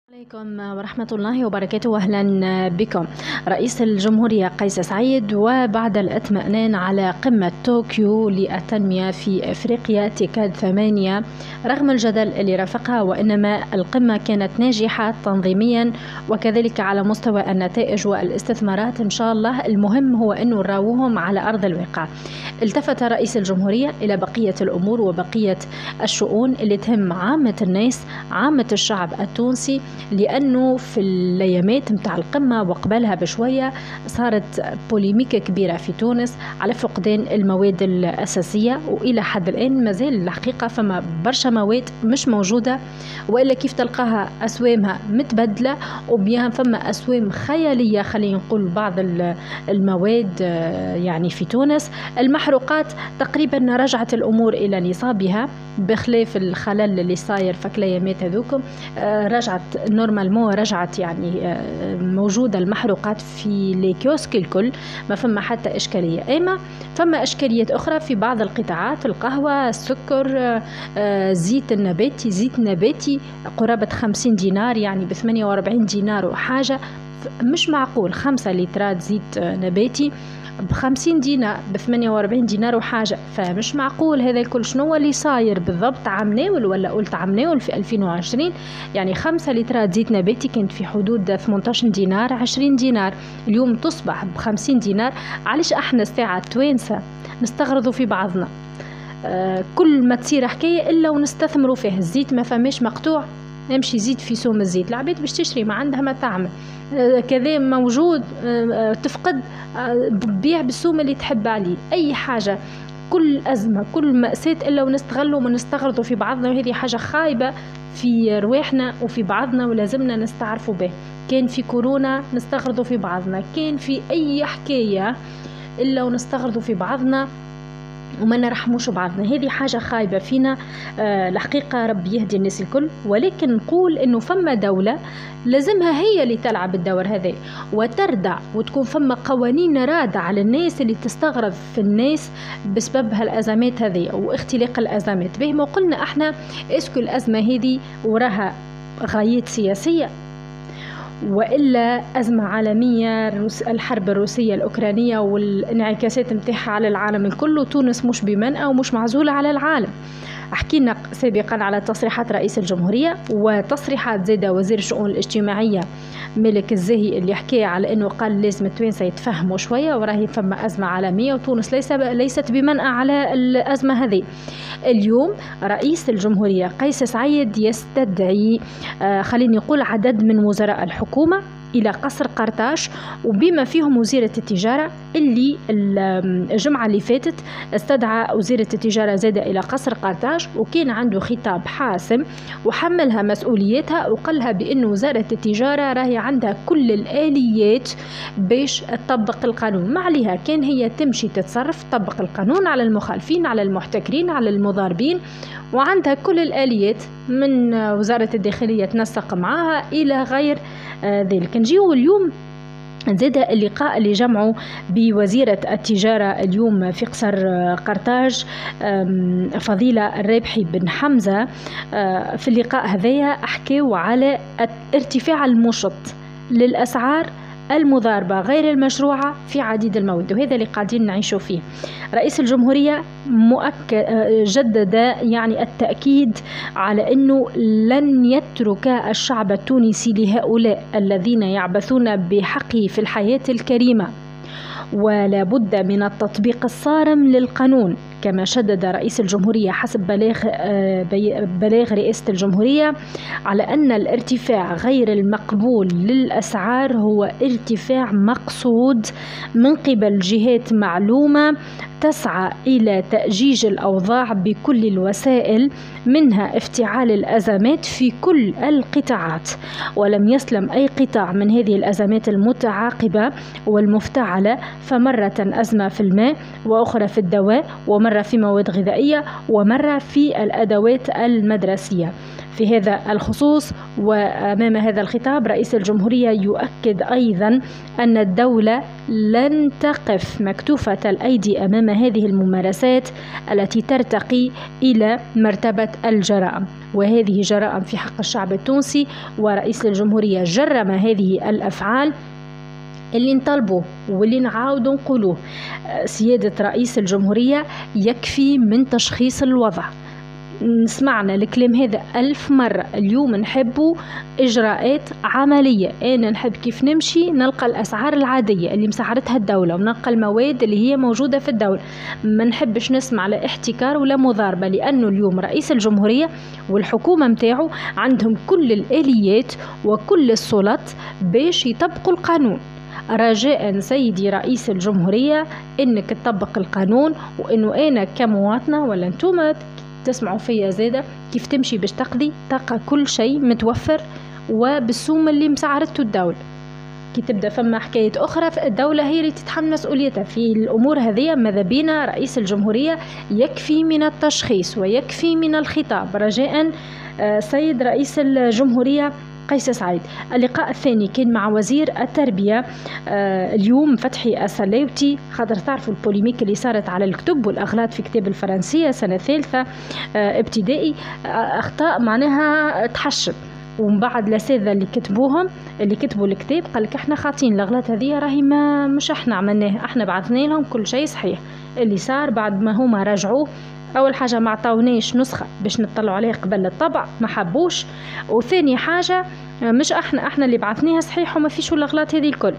عليكم ورحمة الله وبركاته، وأهلا بكم. رئيس الجمهورية قيس سعيد وبعد الاطمئنان على قمة طوكيو للتنمية في أفريقيا تيكاد 8 رغم الجدل اللي رافقها، وإنما القمة كانت ناجحة تنظيميا وكذلك على مستوى النتائج والاستثمارات. إن شاء الله المهم هو أنه نراوهم على أرض الواقع. التفت رئيس الجمهورية إلى بقية الأمور وبقية الشؤون اللي تهم عامة الناس، عامة الشعب التونسي، لأنه في الأيامات متاع القمة وقبلها بشوية صارت بوليميك كبيرة في تونس على فقدان المواد الأساسية، وإلى حد الآن مازال الحقيقة فما برشا مواد مش موجودة، وإلا كيف تلقاها أسوامها متبدلة وبيان فما أسوام خيالية. خلينا نقول بعض المواد يعني في تونس المحروقات تقريبا رجعت الأمور إلى نصابها، بخلاف الخلل اللي صاير في الأيامات هذوكم رجعت نورمالمون، رجعت يعني موجودة المحروقات في الكيوسك الكل، ما فما حتى إشكالية. أما فما إشكاليات أخرى في بعض القطاعات، القهوة، السكر، زيت النباتي، زيت نباتي قرابة 50 دينار، يعني ب 48 دينار وحاجة. مش معقول 5 لترات زيت نباتي ب50 دينار، ب 48 دينار وحاجة، فمش معقول هذا الكل. شنو اللي صاير بالضبط؟ عمناول ولا قلت عمناول في 2020 يعني 5 لترات زيت نباتي كانت في حدود 18 دينار 20 دينار، اليوم تصبح ب50 دينار. علاش احنا الساعة توانسة نستغرضوا في بعضنا؟ كل ما تصير حكاية إلا ونستثمروا فيه. الزيت ما فماش مقطوع، نمشي زيت في سوم الزيت، العباد باش تشتري ما عندها ما تعمل، كذا موجود تفقد بيع بالسوم اللي تحب عليه. أي حاجة، كل أزمة، كل مأساة إلا ونستغلوا ونستغرضوا في بعضنا، وهذه حاجة خايبة في رواحنا وفي بعضنا ولازمنا نستعرفوا به. كان في كورونا نستغرضوا في بعضنا، كان في أي حكاية إلا ونستغرضوا في بعضنا وما نرحموش بعضنا. هذه حاجة خايبة فينا الحقيقة، ربي يهدي الناس الكل. ولكن نقول إنه فما دولة لازمها هي اللي تلعب الدور هذا وتردع، وتكون فما قوانين رادعة على الناس اللي تستغرب في الناس بسبب هالأزمات هذه واختلاق الأزمات. به ما قلنا احنا اسكو الأزمة هذه وراها غايات سياسية وإلا أزمة عالمية، الحرب الروسية الأوكرانية والانعكاسات متاعها على العالم الكل، وتونس مش بمنأى ومش معزولة على العالم. حكينا سابقا على تصريحات رئيس الجمهورية وتصريحات زادة وزير الشؤون الاجتماعية مالك الزاهي اللي حكى على أنه قال لازم التوانسة يتفهموا شوية وراهي فما أزمة عالمية وتونس ليست بمنأى على الأزمة هذه. اليوم رئيس الجمهورية قيس سعيد يستدعي خليني نقول عدد من وزراء الحكومة إلى قصر قرطاج، وبما فيهم وزيرة التجارة اللي الجمعة اللي فاتت استدعى وزيرة التجارة زادة إلى قصر قرطاج، وكان عنده خطاب حاسم وحملها مسؤوليتها وقالها بأن وزارة التجارة راهي عندها كل الآليات باش تطبق القانون. ما عليها كان هي تمشي تتصرف تطبق القانون على المخالفين، على المحتكرين، على المضاربين، وعندها كل الآليات من وزارة الداخلية تنسق معها إلى غير ذلك. نجيو اليوم زاد اللقاء اللي جمعوا بوزيرة التجارة اليوم في قصر قرطاج فضيلة الرابحي بن حمزة. في اللقاء هذايا أحكيوا على ارتفاع المشط للأسعار المضاربة غير المشروعة في عديد المواد، وهذا اللي قاعدين نعيشوا فيه. رئيس الجمهورية جدد يعني التأكيد على أنه لن يترك الشعب التونسي لهؤلاء الذين يعبثون بحقه في الحياة الكريمة، ولا بد من التطبيق الصارم للقانون. كما شدد رئيس الجمهورية حسب بلاغ رئاسة الجمهورية على أن الارتفاع غير المقبول للأسعار هو ارتفاع مقصود من قبل جهات معلومة تسعى إلى تأجيج الأوضاع بكل الوسائل، منها افتعال الأزمات في كل القطاعات، ولم يسلم أي قطاع من هذه الأزمات المتعاقبة والمفتعلة فمرة أزمة في الماء، وأخرى في الدواء، ومرة في مواد غذائية، ومرة في الأدوات المدرسية. في هذا الخصوص وأمام هذا الخطاب رئيس الجمهورية يؤكد أيضا أن الدولة لن تقف مكتوفة الأيدي أمام هذه الممارسات التي ترتقي إلى مرتبة الجرائم، وهذه جرائم في حق الشعب التونسي. ورئيس الجمهورية جرم هذه الأفعال اللي نطلبوه واللي نعاودوا نقولوه. سيادة رئيس الجمهورية يكفي من تشخيص الوضع. سمعنا الكلام هذا 1000 مرة. اليوم نحبوا إجراءات عملية. أنا نحب كيف نمشي نلقى الأسعار العادية اللي مسعرتها الدولة، ونلقى المواد اللي هي موجودة في الدولة. ما نحبش نسمع لا احتكار ولا مضاربة، لأنه اليوم رئيس الجمهورية والحكومة متاعه عندهم كل الآليات وكل السلط باش يطبقوا القانون. رجاء سيدي رئيس الجمهورية انك تطبق القانون، وانه انا كمواطنة ولا انتم تسمعوا فيا زادة كيف تمشي باش تقضي تلقى كل شيء متوفر وبالسوم اللي مسعرته الدولة. كي تبدا فما حكاية أخرى الدولة هي اللي تتحمل مسؤوليتها في الأمور هذه. ماذا بينا رئيس الجمهورية يكفي من التشخيص ويكفي من الخطاب. رجاء سيد رئيس الجمهورية قيس سعيد. اللقاء الثاني كان مع وزير التربية اليوم فتحي السلاوتي، خاطر تعرفوا البوليميك اللي صارت على الكتب والأغلاط في كتاب الفرنسية سنة ثالثة ابتدائي، أخطاء معناها تحشب. ومن بعد الأساتذة اللي كتبوا الكتاب قال لك احنا خاطين الأغلاط هذه راهي ما مش احنا عملناها، احنا بعثنا لهم كل شيء صحيح. اللي صار بعد ما هما راجعوه، أول حاجة ما عطاوناش نسخة باش نطلعوا عليها قبل الطبع، ما حبوش. وثاني حاجة مش احنا اللي بعثناها صحيح وما فيش الأغلاط هذه الكل.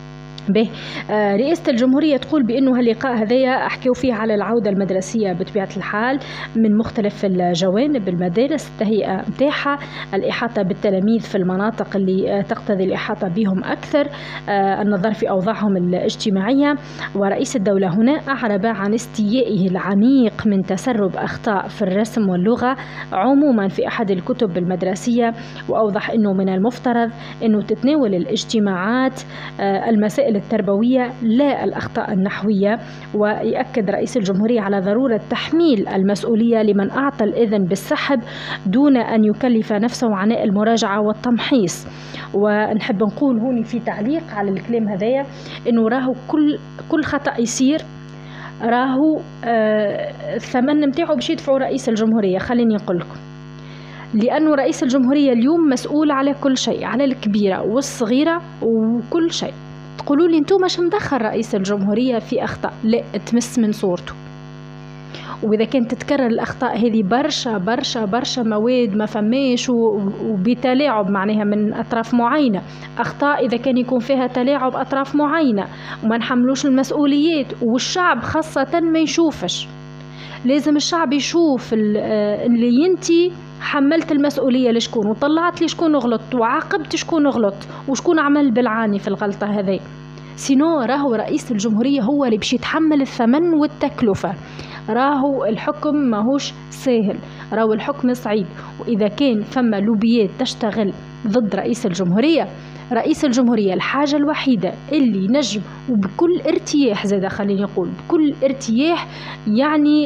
به رئاسة الجمهورية تقول بأنه اللقاء هذايا أحكيو فيه على العودة المدرسية بطبيعة الحال من مختلف الجوانب، المدارس، التهيئة متاعها، الإحاطة بالتلاميذ في المناطق اللي تقتضي الإحاطة بهم أكثر، النظر في أوضاعهم الاجتماعية. ورئيس الدولة هنا أعرب عن استيائه العميق من تسرب أخطاء في الرسم واللغة عموما في أحد الكتب المدرسية، وأوضح أنه من المفترض أنه تتناول الاجتماعات المسائل التربوية لا الأخطاء النحوية. ويأكد رئيس الجمهورية على ضرورة تحميل المسؤولية لمن أعطى الإذن بالسحب دون أن يكلف نفسه عناء المراجعة والتمحيص. ونحب نقول هوني في تعليق على الكلام هذايا إنه راهو كل خطأ يصير راهو الثمن متاعه باش يدفعوا رئيس الجمهورية. خليني نقول لكم، لأنه رئيس الجمهورية اليوم مسؤول على كل شيء، على الكبيرة والصغيرة وكل شيء. تقولوا لي انتم مش مدخل رئيس الجمهورية في أخطاء؟ لا، تمس من صورته. وإذا كانت تتكرر الأخطاء هذه برشا برشا برشا مواد ما فماش وبتلاعب معناها من أطراف معينة، أخطاء إذا كان يكون فيها تلاعب أطراف معينة وما نحملوش المسؤوليات، والشعب خاصة ما يشوفش. لازم الشعب يشوف اللي ينتي حملت المسؤولية لشكون، وطلعت لشكون غلط، وعاقبت شكون غلط، وشكون عمل بالعاني في الغلطة هذه. سينو راهو رئيس الجمهورية هو اللي باش يتحمل الثمن والتكلفة. راهو الحكم ماهوش سهل، راهو الحكم صعيب. وإذا كان فما لوبيات تشتغل ضد رئيس الجمهورية الحاجة الوحيدة اللي نجم وبكل ارتياح، زاد خليني نقول بكل ارتياح، يعني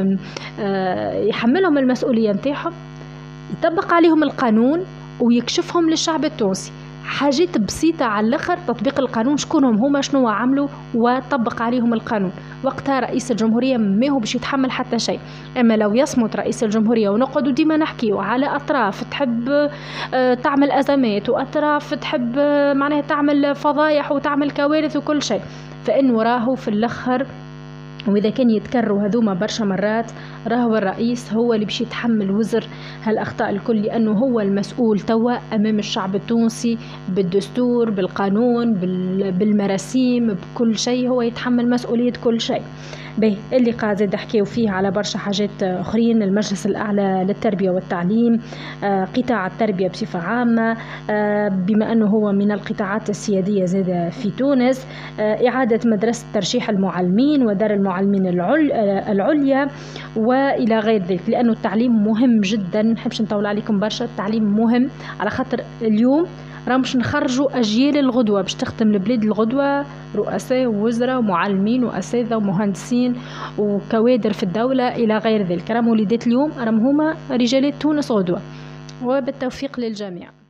يحملهم المسؤولية نتاعهم، يطبق عليهم القانون ويكشفهم للشعب التونسي. حاجات بسيطة على الآخر، تطبيق القانون، شكونهم هما، شنو عملوا، وطبق عليهم القانون. وقتها رئيس الجمهورية ما هو باش يتحمل حتى شيء. أما لو يصمت رئيس الجمهورية ونقعدوا ديما نحكيوا على أطراف تحب تعمل أزمات، وأطراف تحب معناها تعمل فضايح وتعمل كوارث وكل شيء، فإنه راهو في الآخر، وإذا كان يتكرروا هذوما برشا مرات، راهو الرئيس هو اللي باش يتحمل وزر هالأخطاء الكل، لأنه هو المسؤول توا أمام الشعب التونسي بالدستور، بالقانون، بالمراسيم، بكل شيء هو يتحمل مسؤولية كل شيء. به اللقاء زاد حكيو فيه على برشا حاجات أخرين، المجلس الأعلى للتربية والتعليم، قطاع التربية بصفة عامة بما أنه هو من القطاعات السيادية زاد في تونس، إعادة مدرسة ترشيح المعلمين ودار المعلمين العليا وإلى غير ذلك، لأنه التعليم مهم جدا. نحبش نطول عليكم برشا، التعليم مهم على خاطر اليوم راهم باش نخرجوا أجيال الغدوة باش تخدم البلاد الغدوة، رؤساء ووزراء ومعلمين وأساتذة ومهندسين وكوادر في الدولة إلى غير ذلك. راهم وليدات اليوم راهم هما رجالات تونس غدوة، وبالتوفيق للجميع.